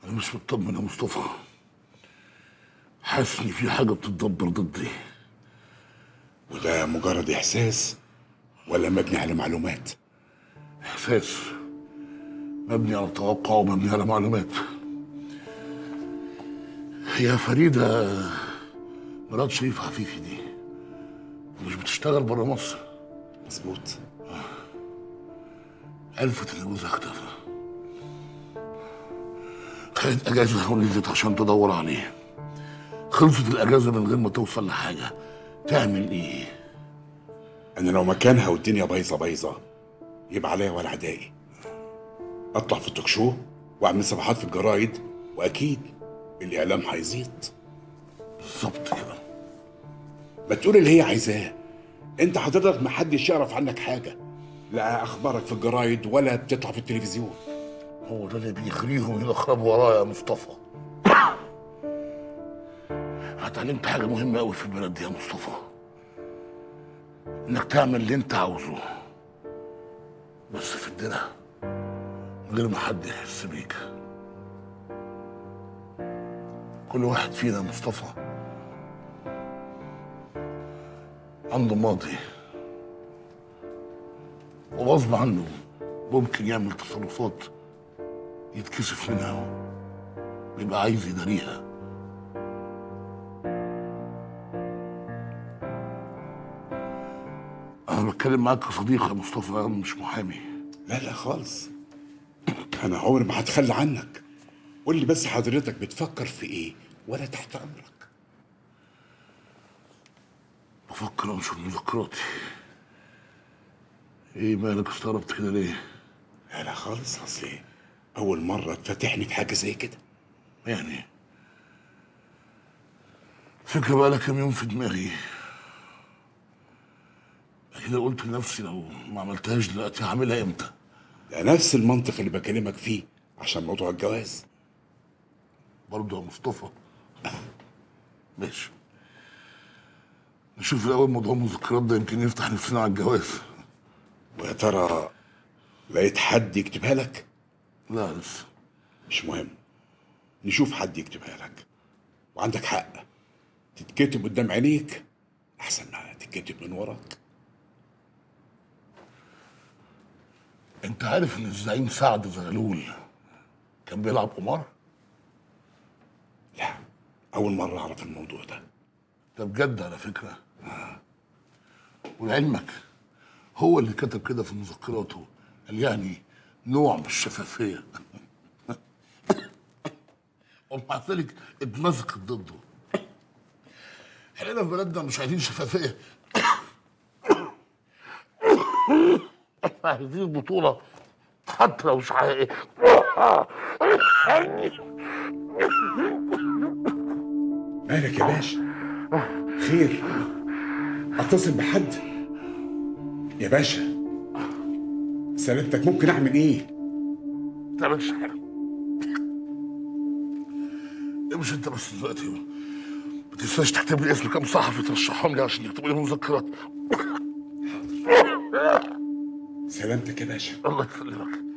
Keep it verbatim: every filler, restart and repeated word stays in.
أنا مش مطمن يا مصطفى. حاسس إن في حاجة بتتدبر ضدي. وده مجرد إحساس ولا مبني على معلومات؟ إحساس مبني على توقع ومبني على معلومات. هي فريدة مرات شريف عفيفي دي مش بتشتغل بره مصر؟ مظبوط. عرفت إن جوزها اختفى، خدت أجازة ونزلت عشان تدور عليه. خلصت الأجازة من غير ما توصل لحاجة، تعمل إيه؟ أنا لو مكانها والدنيا بايظة بايظة يبقى عليا ولا عدائي. أطلع في التوك شو وأعمل صفحات في الجرايد، وأكيد الإعلام هيزيد. بالظبط كده. ما تقول اللي هي عايزاه. أنت حضرتك ما حدش يعرف عنك حاجة، لا أخبارك في الجرايد ولا بتطلع في التلفزيون. هو ده اللي بيغريهم ينخربوا ورايا يا مصطفى. اتعلمت حاجة مهمة أوي في البلد دي يا مصطفى، إنك تعمل اللي أنت عاوزه بس في الدنيا من غير ما حد يحس بيك. كل واحد فينا يا مصطفى عنده ماضي، وغصب عنه ممكن يعمل تصرفات يتكسف منها ويبقى عايز يداريها. أنا بتكلم معاك كصديق يا مصطفى، أنا مش محامي. لا لا خالص، أنا عمري ما هتخلى عنك. قول لي بس حضرتك بتفكر في إيه ولا تحت أمرك. بفكر أنشر مذكراتي. إيه مالك استغربت كده ليه؟ لا لا خالص، أصل أول مرة تفتحني في حاجة زي كده. يعني فكرة بقى لها كام يوم في دماغي، كده قلت لنفسي لو ما عملتهاش دلوقتي هعملها امتى؟ ده نفس المنطق اللي بكلمك فيه عشان موضوع الجواز. برضه يا مصطفى. ماشي، نشوف الأول موضوع المذكرات ده، يمكن يفتح نفسنا على الجواز. ويا ترى لقيت حد يكتبها لك؟ لا لسه. مش مهم، نشوف حد يكتبها لك. وعندك حق، تتكتب قدام عينيك أحسن ما تتكتب من وراك. أنت عارف إن الزعيم سعد زغلول كان بيلعب قمار؟ لا، أول مرة أعرف الموضوع ده. ده بجد على فكرة. آه. ولعلمك هو اللي كتب كده في مذكراته، قال يعني نوع من الشفافية. ومع ذلك اتمسكت ضده. احنا في بلدنا مش عايزين شفافية، عايزين بطولة حتى لو مش حقيقية. مالك يا باشا؟ خير؟ اتصل بحد؟ يا باشا سلامتك، ممكن اعمل ايه؟ ما تعملش حاجة. امشي انت بس دلوقتي، ما تنساش تكتب لي اسم كام صحفي ترشحهم لي عشان يكتبوا لي مذكرات. سلامتك يا باشا. الله يسلمك.